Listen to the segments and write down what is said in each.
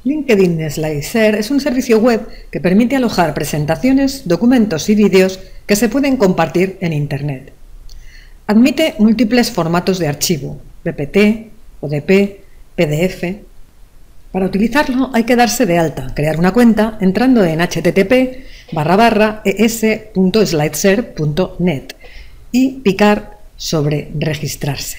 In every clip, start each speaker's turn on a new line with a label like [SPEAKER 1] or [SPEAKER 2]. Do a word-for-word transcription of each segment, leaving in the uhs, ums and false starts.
[SPEAKER 1] LinkedIn SlideShare es un servicio web que permite alojar presentaciones, documentos y vídeos que se pueden compartir en Internet. Admite múltiples formatos de archivo, P P T, O D P, P D F. Para utilizarlo hay que darse de alta, crear una cuenta entrando en h t t p barra barra e s punto slideshare punto net y picar sobre registrarse.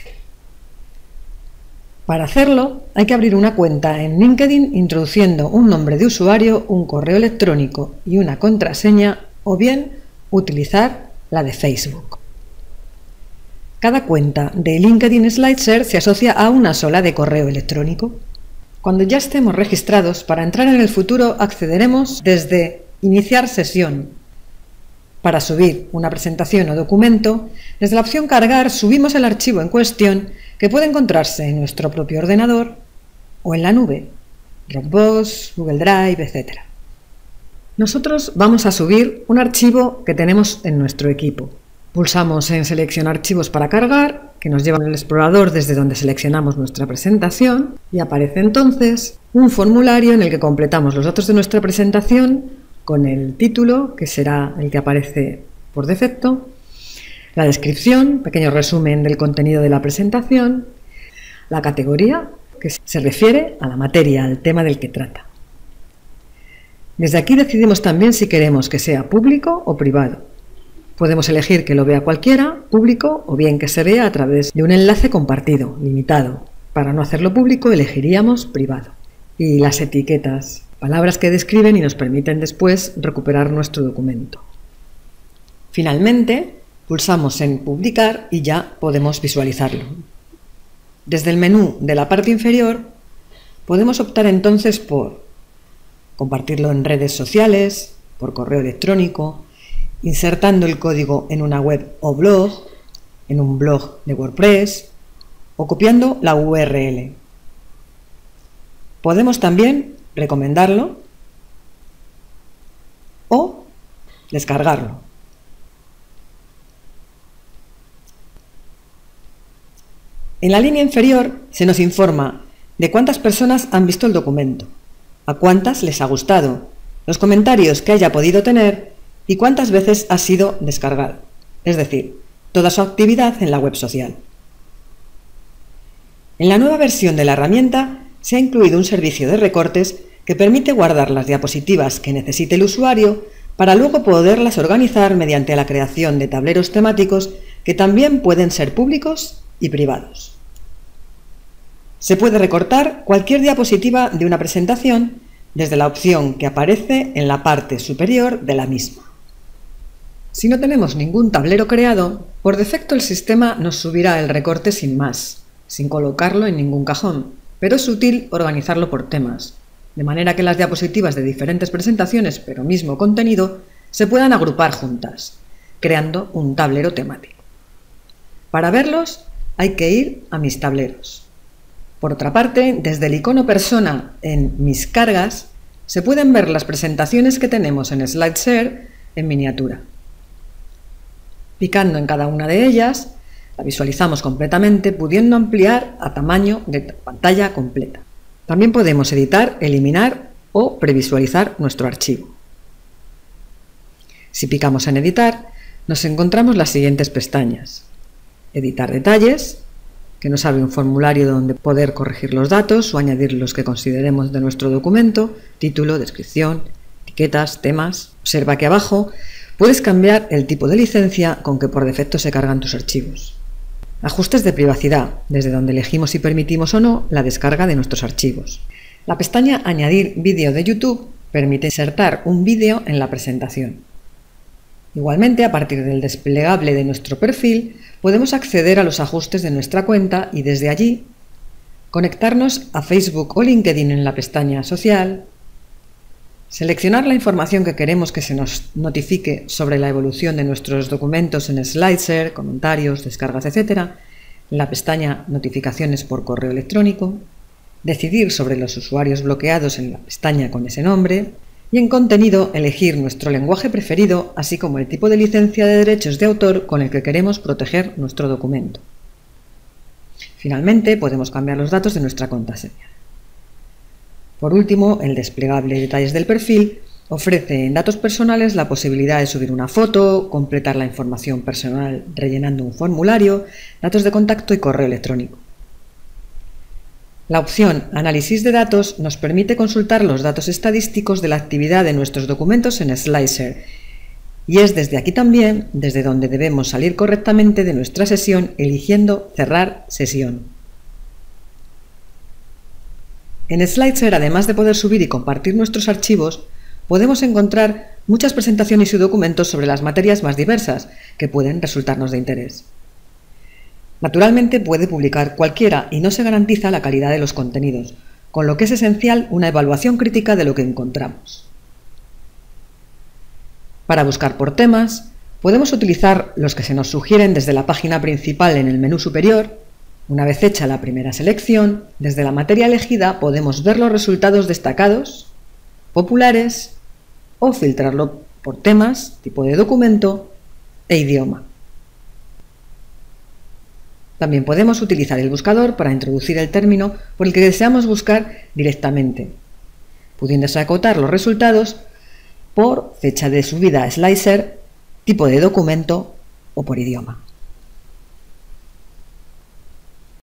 [SPEAKER 1] Para hacerlo hay que abrir una cuenta en LinkedIn introduciendo un nombre de usuario, un correo electrónico y una contraseña, o bien utilizar la de Facebook. Cada cuenta de LinkedIn SlideShare se asocia a una sola de correo electrónico. Cuando ya estemos registrados, para entrar en el futuro accederemos desde Iniciar sesión. Para subir una presentación o documento, desde la opción Cargar subimos el archivo en cuestión, que puede encontrarse en nuestro propio ordenador o en la nube, Dropbox, Google Drive, etcétera. Nosotros vamos a subir un archivo que tenemos en nuestro equipo. Pulsamos en Seleccionar archivos para cargar, que nos lleva al explorador desde donde seleccionamos nuestra presentación, y aparece entonces un formulario en el que completamos los datos de nuestra presentación con el título, que será el que aparece por defecto, la descripción, pequeño resumen del contenido de la presentación, la categoría, que se refiere a la materia, al tema del que trata. Desde aquí decidimos también si queremos que sea público o privado. Podemos elegir que lo vea cualquiera, público, o bien que se vea a través de un enlace compartido, limitado. Para no hacerlo público elegiríamos privado. Y las etiquetas, palabras que describen y nos permiten después recuperar nuestro documento. Finalmente, pulsamos en Publicar y ya podemos visualizarlo. Desde el menú de la parte inferior podemos optar entonces por compartirlo en redes sociales, por correo electrónico, insertando el código en una web o blog, en un blog de WordPress o copiando la U R L. Podemos también recomendarlo o descargarlo. En la línea inferior se nos informa de cuántas personas han visto el documento, a cuántas les ha gustado, los comentarios que haya podido tener y cuántas veces ha sido descargado, es decir, toda su actividad en la web social. En la nueva versión de la herramienta se ha incluido un servicio de recortes que permite guardar las diapositivas que necesite el usuario para luego poderlas organizar mediante la creación de tableros temáticos que también pueden ser públicos y privados. Se puede recortar cualquier diapositiva de una presentación desde la opción que aparece en la parte superior de la misma. Si no tenemos ningún tablero creado, por defecto el sistema nos subirá el recorte sin más, sin colocarlo en ningún cajón, pero es útil organizarlo por temas, de manera que las diapositivas de diferentes presentaciones, pero mismo contenido, se puedan agrupar juntas, creando un tablero temático. Para verlos hay que ir a Mis tableros. Por otra parte, desde el icono persona en Mis cargas, se pueden ver las presentaciones que tenemos en SlideShare en miniatura. Picando en cada una de ellas, la visualizamos completamente, pudiendo ampliar a tamaño de pantalla completa. También podemos editar, eliminar o previsualizar nuestro archivo. Si picamos en Editar, nos encontramos las siguientes pestañas. Editar detalles, que nos abre un formulario donde poder corregir los datos o añadir los que consideremos de nuestro documento, título, descripción, etiquetas, temas. Observa que abajo puedes cambiar el tipo de licencia con que por defecto se cargan tus archivos. Ajustes de privacidad, desde donde elegimos si permitimos o no la descarga de nuestros archivos. La pestaña Añadir vídeo de YouTube permite insertar un vídeo en la presentación. Igualmente, a partir del desplegable de nuestro perfil, podemos acceder a los ajustes de nuestra cuenta y desde allí conectarnos a Facebook o LinkedIn en la pestaña Social, seleccionar la información que queremos que se nos notifique sobre la evolución de nuestros documentos en SlideShare, comentarios, descargas, etcétera, en la pestaña Notificaciones por correo electrónico, decidir sobre los usuarios bloqueados en la pestaña con ese nombre, y en Contenido elegir nuestro lenguaje preferido, así como el tipo de licencia de derechos de autor con el que queremos proteger nuestro documento. Finalmente, podemos cambiar los datos de nuestra contraseña. Por último, el desplegable Detalles del perfil ofrece en datos personales la posibilidad de subir una foto, completar la información personal rellenando un formulario, datos de contacto y correo electrónico. La opción Análisis de datos nos permite consultar los datos estadísticos de la actividad de nuestros documentos en Slicer, y es desde aquí también desde donde debemos salir correctamente de nuestra sesión eligiendo Cerrar sesión. En Slicer, además de poder subir y compartir nuestros archivos, podemos encontrar muchas presentaciones y documentos sobre las materias más diversas que pueden resultarnos de interés. Naturalmente puede publicar cualquiera y no se garantiza la calidad de los contenidos, con lo que es esencial una evaluación crítica de lo que encontramos. Para buscar por temas, podemos utilizar los que se nos sugieren desde la página principal en el menú superior. Una vez hecha la primera selección, desde la materia elegida podemos ver los resultados destacados, populares o filtrarlo por temas, tipo de documento e idioma. También podemos utilizar el buscador para introducir el término por el que deseamos buscar directamente, pudiéndose acotar los resultados por fecha de subida a Slicer, tipo de documento o por idioma.